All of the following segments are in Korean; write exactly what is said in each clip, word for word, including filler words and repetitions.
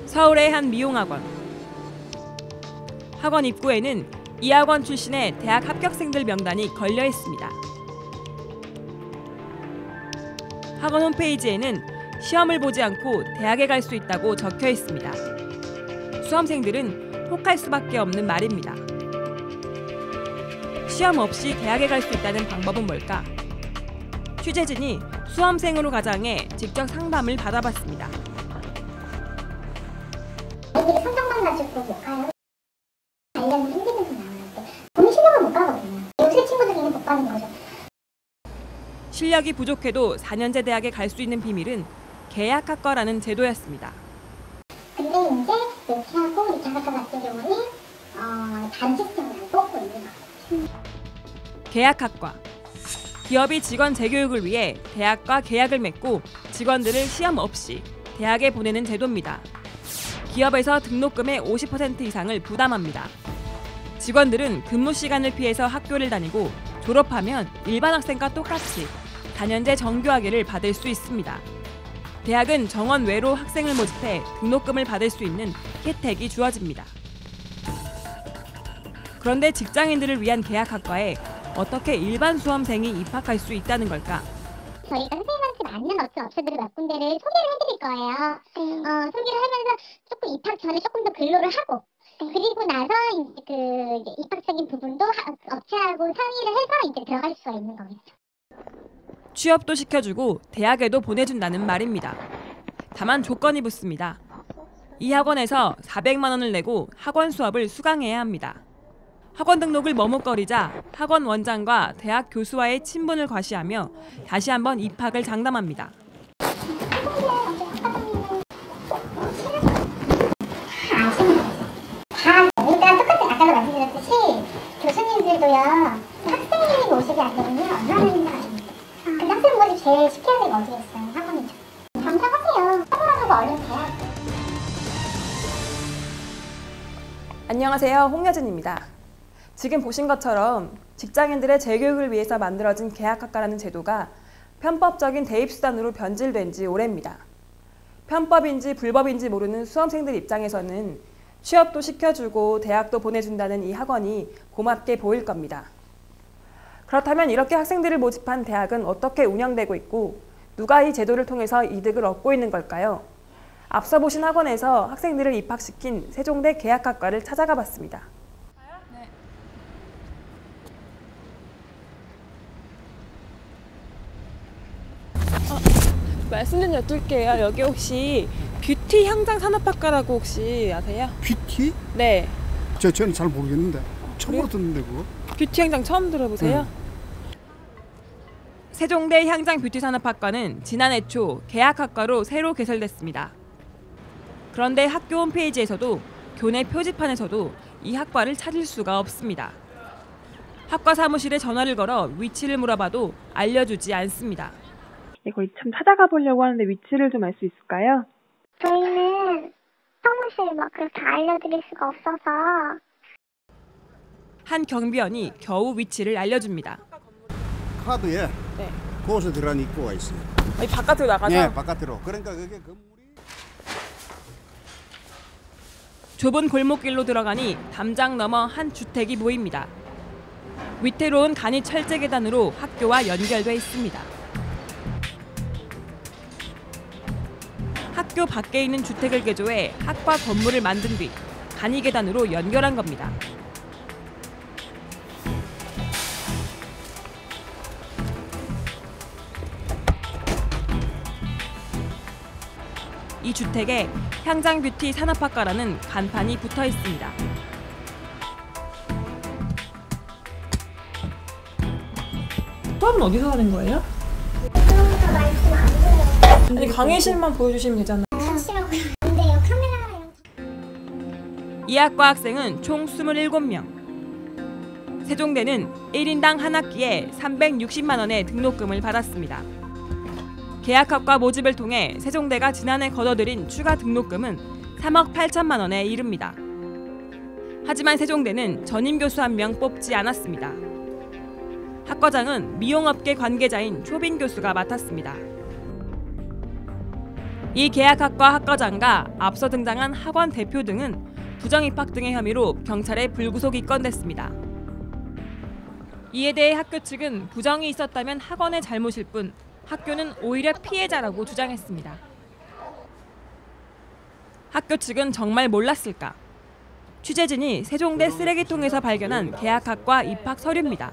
서울의 한 미용학원. 학원 입구에는 이 학원 출신의 대학 합격생들 명단이 걸려 있습니다. 학원 홈페이지에는 시험을 보지 않고 대학에 갈 수 있다고 적혀 있습니다. 수험생들은 혹할 수밖에 없는 말입니다. 시험 없이 대학에 갈 수 있다는 방법은 뭘까? 취재진이 수험생으로 가장해 직접 상담을 받아봤습니다. 아이들이 성적만 가지고 못 가요. 가려면 힘들면서 나오는데 본인 실력은 못 가거든요. 요새 친구들이는 못 가는 거죠. 실력이 부족해도 사 년제 대학에 갈 수 있는 비밀은 계약학과라는 제도였습니다. 근데 이제 이렇게 하고 이 계약학과 같은 경우는 어, 다른 시스템을 뽑고 있는 거예요. 계약학과. 기업이 직원 재교육을 위해 대학과 계약을 맺고 직원들을 시험 없이 대학에 보내는 제도입니다. 기업에서 등록금의 오십 퍼센트 이상을 부담합니다. 직원들은 근무 시간을 피해서 학교를 다니고 졸업하면 일반 학생과 똑같이 사 년제 정규학위를 받을 수 있습니다. 대학은 정원 외로 학생을 모집해 등록금을 받을 수 있는 혜택이 주어집니다. 그런데 직장인들을 위한 계약학과에 어떻게 일반 수험생이 입학할 수 있다는 걸까? 저희가 선생님한테 맞는 업체, 업체들을 몇 군데를 소개를 해드릴 거예요. 네. 어, 소개를 하면서 조금 입학 전에 조금 더 근로를 하고 네. 그리고 나서 이제 그 이제 입학적인 부분도 하, 업체하고 상의를 해서 이제 들어갈 수가 있는 거겠죠. 취업도 시켜주고 대학에도 보내준다는 말입니다. 다만 조건이 붙습니다. 이 학원에서 사백만 원을 내고 학원 수업을 수강해야 합니다. 학원 등록을 머뭇거리자 학원 원장과 대학 교수와의 친분을 과시하며 다시 한번 입학을 장담합니다. 다 일단 똑같은 아까도 말씀드렸듯이 교수님들도요 학생이 모집이 안 되면요 얼마나 힘들어집니까? 근데 학생 모집 제일 시켜야 되는 어디겠어요? 학원이죠. 감사하세요. 학원하고 얼른 돼요. 안녕하세요, 홍여진입니다. 지금 보신 것처럼 직장인들의 재교육을 위해서 만들어진 계약학과라는 제도가 편법적인 대입수단으로 변질된 지 오래입니다. 편법인지 불법인지 모르는 수험생들 입장에서는 취업도 시켜주고 대학도 보내준다는 이 학원이 고맙게 보일 겁니다. 그렇다면 이렇게 학생들을 모집한 대학은 어떻게 운영되고 있고 누가 이 제도를 통해서 이득을 얻고 있는 걸까요? 앞서 보신 학원에서 학생들을 입학시킨 세종대 계약학과를 찾아가 봤습니다. 말씀 좀 여쭐게요. 여기 혹시 뷰티 향장 산업학과라고 혹시 아세요? 뷰티? 네. 저 저는 잘 모르겠는데 처음 그래요? 듣는데 그거. 뷰티 향장 처음 들어보세요? 네. 세종대 향장 뷰티 산업학과는 지난해 초 계약학과로 새로 개설됐습니다. 그런데 학교 홈페이지에서도 교내 표지판에서도 이 학과를 찾을 수가 없습니다. 학과 사무실에 전화를 걸어 위치를 물어봐도 알려주지 않습니다. 네, 거기 참 찾아가 보려고 하는데 위치를 좀 알 수 있을까요? 저희는 사무실 막 그렇게 알려드릴 수가 없어서. 한 경비원이 겨우 위치를 알려줍니다. 카드에 네. 곳에 들어간 입구가 있어요. 아니, 바깥으로 나가서? 네, 바깥으로. 그러니까 그게 건물이 좁은 골목길로 들어가니 담장 너머 한 주택이 보입니다. 위태로운 간이 철제 계단으로 학교와 연결돼 있습니다. 학교 밖에 있는 주택을 개조해 학과 건물을 만든 뒤 간이 계단으로 연결한 겁니다. 이 주택에 향장뷰티 산업학과라는 간판이 붙어 있습니다. 수업은 어디서 하는 거예요? 아니, 강의실만 보여주시면 되잖아요. 이 학과 학생은 총 이십칠 명. 세종대는 일 인당 한 학기에 삼백육십만 원의 등록금을 받았습니다. 계약학과 모집을 통해 세종대가 지난해 걷어들인 추가 등록금은 삼억 팔천만 원에 이릅니다. 하지만 세종대는 전임 교수 한 명 뽑지 않았습니다. 학과장은 미용업계 관계자인 초빈 교수가 맡았습니다. 이 계약학과 학과장과 앞서 등장한 학원 대표 등은 부정입학 등의 혐의로 경찰에 불구속 입건됐습니다. 이에 대해 학교 측은 부정이 있었다면 학원의 잘못일 뿐 학교는 오히려 피해자라고 주장했습니다. 학교 측은 정말 몰랐을까? 취재진이 세종대 쓰레기통에서 발견한 계약학과 입학 서류입니다.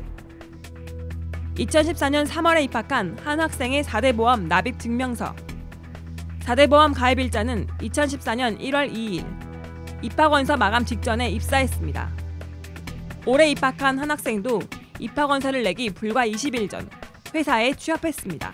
이천십사 년 삼월에 입학한 한 학생의 사 대 보험 납입 증명서. 사 대 보험 가입일자는 이천십사 년 일월 이일, 입학원서 마감 직전에 입사했습니다. 올해 입학한 한 학생도 입학원서를 내기 불과 이십 일 전 회사에 취업했습니다.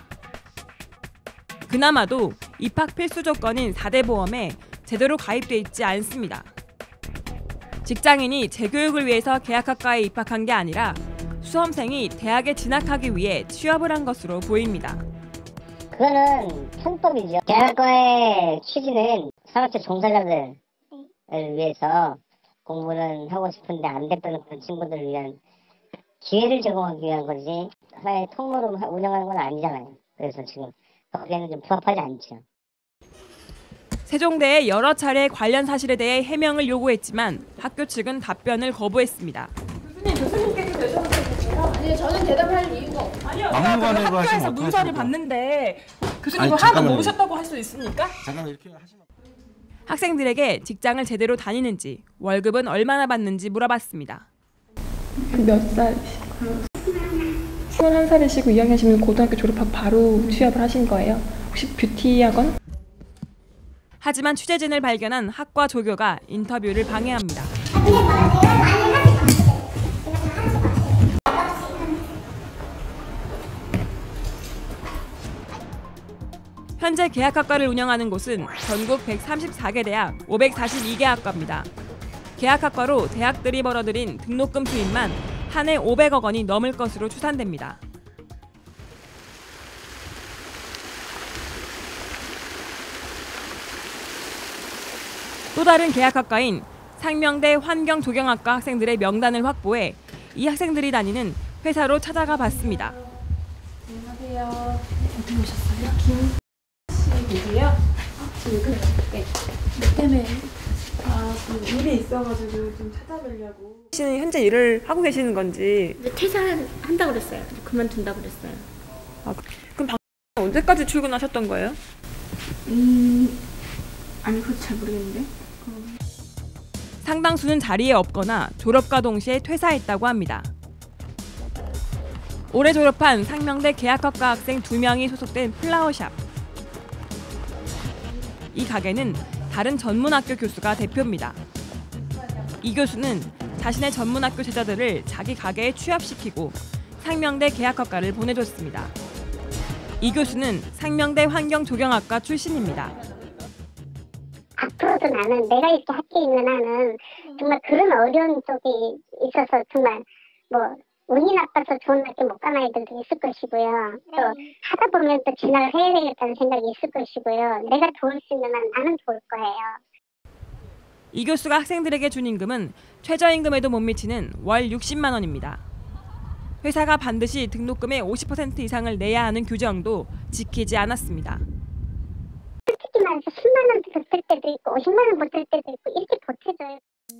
그나마도 입학 필수 조건인 사 대 보험에 제대로 가입돼 있지 않습니다. 직장인이 재교육을 위해서 계약학과에 입학한 게 아니라 수험생이 대학에 진학하기 위해 취업을 한 것으로 보입니다. 그거는 편법이죠. 계약과의 취지는 산업체 종사자들을 위해서 공부는 하고 싶은데 안 됐던 그런 친구들을 위한 기회를 제공하기 위한 거지 하나의 통로로 운영하는 건 아니잖아요. 그래서 지금 거기에는 좀 부합하지 않죠. 세종대에 여러 차례 관련 사실에 대해 해명을 요구했지만 학교 측은 답변을 거부했습니다. 교수님, 교수님께서 되셨는데 아니, 저는 대답할 이유가 없어요. 아니요, 막무가내로 하시면 학교에서 문서를 어떡하십니까? 봤는데 교수님 아니, 그걸 하나도 잠깐만요. 모르셨다고 할 수 있습니까? 잠깐 이렇게 하시면 학생들에게 직장을 제대로 다니는지, 월급은 얼마나 받는지 물어봤습니다. 몇 살이시고? 스물한 살이시고 이 학년이시면 고등학교 졸업하고 바로 취업을 하신 거예요? 혹시 뷰티 학원? 하지만 취재진을 발견한 학과 조교가 인터뷰를 방해합니다. 현재 계약학과를 운영하는 곳은 전국 백삼십사 개 대학 오백사십이 개 학과입니다. 계약학과로 대학들이 벌어들인 등록금 수입만 한 해 오백억 원이 넘을 것으로 추산됩니다. 또 다른 계약학과인 상명대 환경조경학과 학생들의 명단을 확보해 이 학생들이 다니는 회사로 찾아가 봤습니다. 안녕하세요. 어디 오셨어요? 김씨이세요? 지금 그 네. 뭐 때문에 아, 그 일이 있어가지고 좀 찾아뵈려고. 씨는 현재 일을 하고 계시는 건지. 퇴사한다고 그랬어요. 그만둔다고 그랬어요. 아, 그럼 방 언제까지 출근하셨던 거예요? 음, 아니 그거 잘 모르겠는데. 상당수는 자리에 없거나 졸업과 동시에 퇴사했다고 합니다. 올해 졸업한 상명대 계약학과 학생 두 명이 소속된 플라워샵. 이 가게는 다른 전문학교 교수가 대표입니다. 이 교수는 자신의 전문학교 제자들을 자기 가게에 취업시키고 상명대 계약학과를 보내줬습니다. 이 교수는 상명대 환경조경학과 출신입니다. 앞으로도 나는 내가 이렇게 학교에 있는 한은 정말 그런 어려운 쪽이 있어서 정말 뭐 운이 나빠서 좋은 학교 못 간 아이들도 있을 것이고요. 또 하다 보면 또 진학을 해야 되겠다는 생각이 있을 것이고요. 내가 도울 수 있는 한 나는 도울 거예요. 이 교수가 학생들에게 준 임금은 최저임금에도 못 미치는 월 육십만 원입니다. 회사가 반드시 등록금의 오십 퍼센트 이상을 내야 하는 규정도 지키지 않았습니다. 솔직히 말해서 십만 원 들 때도 있고 오십만 원 못 들 때도 있고 이렇게 보태줘요.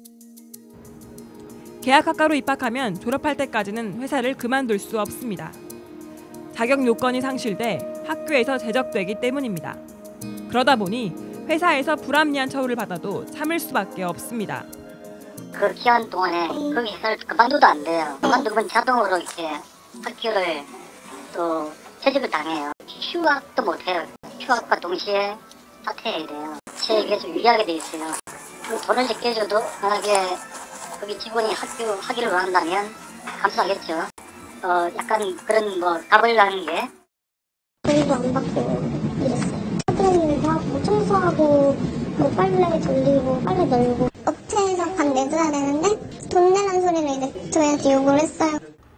계약학과로 입학하면 졸업할 때까지는 회사를 그만둘 수 없습니다. 자격 요건이 상실돼 학교에서 제적되기 때문입니다. 그러다 보니 회사에서 불합리한 처우를 받아도 참을 수밖에 없습니다. 그 기간 동안에 그 회사를 그만둬도 안 돼요. 그만두면 자동으로 이제 학교를 또 퇴직을 당해요. 휴학도 못 해요. 휴학과 동시에 사퇴해야 돼요. 제 계속 유리하게 돼 있어요. 그 돈을 제껴줘도 만약에 거기 직원이 학교 하기를 원한다면 감수하겠죠. 어 약간 그런 뭐 답을 하는 게. 돈도 안 받고 이랬어요. 학교에서 하고 청소하고 뭐 빨래 돌리고 빨래 널고 업체에서 밥 내줘야 되는데 돈 내라는 소리를 이제 저희한테 요구를 했어요.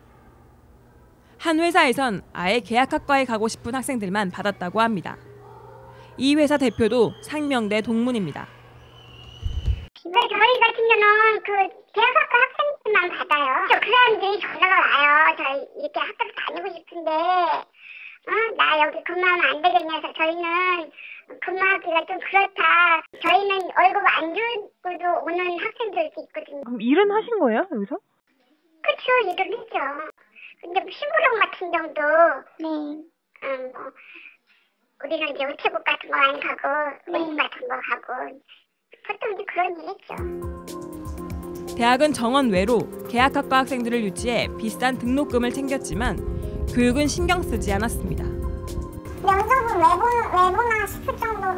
한 회사에선 아예 계약학과에 가고 싶은 학생들만 받았다고 합니다. 이 회사 대표도 상명대 동문입니다. 저희 같은 경우는 그 계약학과 학생들만 받아요. 그 사람들이 전화가 와요. 저희 이렇게 학교를 다니고 싶은데 어? 나 여기 근무하면 안 되겠냐 해서 저희는 근무하기가 좀 그렇다. 저희는 월급 안 주고도 오는 학생들도 있거든요. 그럼 일은 하신 거예요, 여기서? 그쵸, 일을 했죠. 근데 뭐 심부름 같은 경우도 네. 음, 뭐 우리는 이제 우체국 같은 거 많이 가고 모임 같은 거 가고 보통 이제 그런 일 했죠. 대학은 정원 외로 계약학과 학생들을 유치해 비싼 등록금을 챙겼지만 교육은 신경 쓰지 않았습니다. 면접은 왜, 보, 왜 보나 싶을 정도로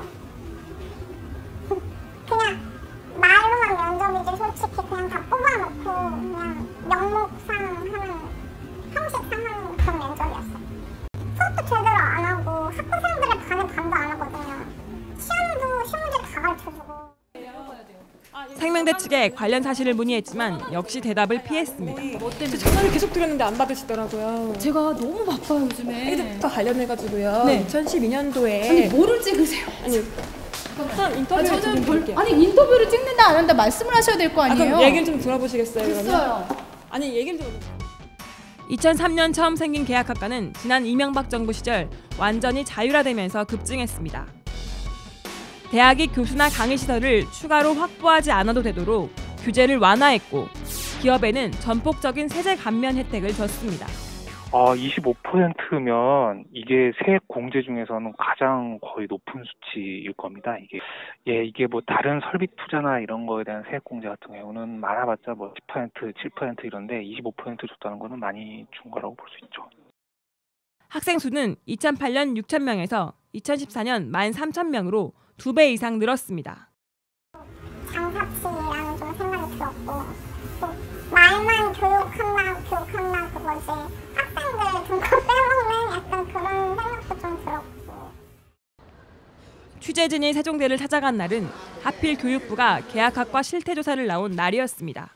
그냥 말로만 면접이지 솔직히 그냥 다 뽑아놓고 그냥 명목상 하는 형식상 하는 그런 면접이었어요. 수업도 제대로 안 하고 학부생들의 반은 반도 안 하거든요. 시험도 시험지 다 가르쳐주고. 생명대 측에 관련 사실을 문의했지만 역시 대답을 피했습니다. 뭐 때문에? 전화를 계속 드렸는데 안 받으시더라고요. 제가 너무 바빠요 요즘에. 애들부터 관련해가지고요. 네. 이천십이 년도에 아니 뭐를 찍으세요? 아니 어떤 인터뷰를 아, 저는 볼, 드릴게요. 아니 인터뷰를 찍는다 안 한다 말씀을 하셔야 될 거 아, 아니에요? 그럼 얘기를 좀 들어보시겠어요? 그러면? 됐어요. 아니 얘기를 들어보세요. 이천삼 년 처음 생긴 계약학과는 지난 이명박 정부 시절 완전히 자율화되면서 급증했습니다. 대학이 교수나 강의 시설을 추가로 확보하지 않아도 되도록 규제를 완화했고 기업에는 전폭적인 세제 감면 혜택을 줬습니다. 어, 이십오 퍼센트면 이게 세액 공제 중에서는 가장 거의 높은 수치일 겁니다. 이게 예 이게 뭐 다른 설비 투자나 이런 거에 대한 세액 공제 같은 경우는 많아봤자 뭐 십 퍼센트, 칠 퍼센트 이런데 이십오 퍼센트 줬다는 거는 많이 준 거라고 볼 수 있죠. 학생 수는 이천팔 년 육천 명에서 이천십사 년 만 삼천 명으로 두 배 이상 늘었습니다. 장사치라는 좀 생각이 들었고 또 말만 교육한다 교육한다 그거지 학생들 돈 빼먹는 약간 그런 생각도 좀 들었고. 취재진이 세종대를 찾아간 날은 하필 교육부가 계약학과 실태조사를 나온 날이었습니다.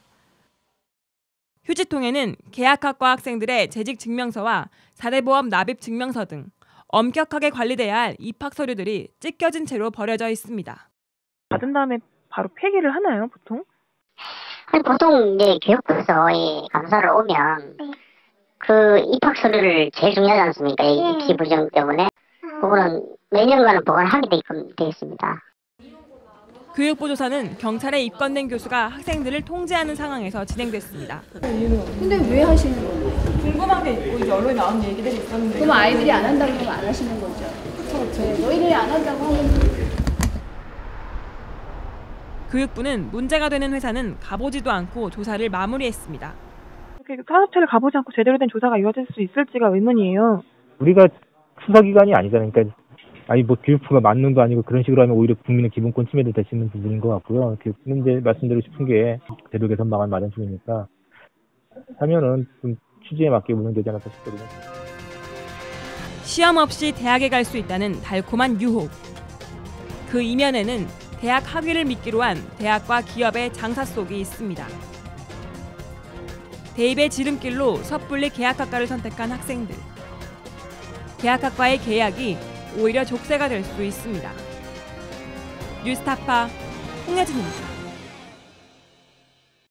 휴지통에는 계약학과 학생들의 재직증명서와 사대보험 납입증명서 등 엄격하게 관리돼야 할 입학 서류들이 찢겨진 채로 버려져 있습니다. 받은 다음에 바로 폐기를 하나요, 보통? 아니, 보통 이제 교육부에서 감사를 오면 네. 그 입학 서류를 제일 중요하지 않습니까? 이 네. 입시 부정 때문에 그거는 매년간은 보관하게 돼, 있, 돼 있습니다. 교육부 조사는 경찰에 입건된 교수가 학생들을 통제하는 상황에서 진행됐습니다. 근데 왜 하시는 거예요? 궁금한 게 있고 이제 언론에 나온 얘기들이 있었는데. 그럼 아이들이 안 한다고 하면 안 하시는 거죠? 그렇죠. 네, 너희들이 안 한다고 하면 교육부는 문제가 되는 회사는 가보지도 않고 조사를 마무리했습니다. 이렇게 사업체를 가보지 않고 제대로 된 조사가 이루어질 수 있을지가 의문이에요. 우리가 수사기관이 아니잖아요. 그러니까 아니 뭐 교육부가 만능도 아니고 그런 식으로 하면 오히려 국민의 기본권 침해도 될 수 있는 부분인 것 같고요. 교육부는 이제 말씀드리고 싶은 게 제도 개선 방안 마련 중이니까 하면은 좀 취지에 맞게 운영되지 않을까 싶거든요. 시험 없이 대학에 갈 수 있다는 달콤한 유혹. 그 이면에는 대학 학위를 미끼로 한 대학과 기업의 장사 속이 있습니다. 대입의 지름길로 섣불리 계약학과를 선택한 학생들. 계약학과의 계약이 오히려 족쇄가 될 수 있습니다. 뉴스타파 홍여진입니다.